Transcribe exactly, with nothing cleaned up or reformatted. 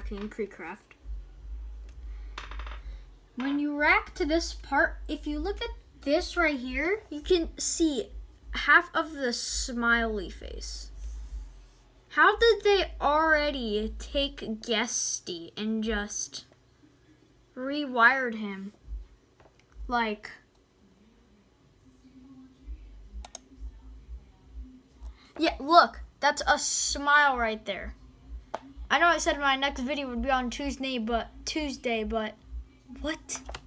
racking in Creecraft. When you rack to this part, if you look at this right here, you can see half of the smiley face. How did they already take Guesty and just rewired him? Like, yeah, look, that's a smile right there. I know I said my next video would be on Tuesday, but Tuesday, but what?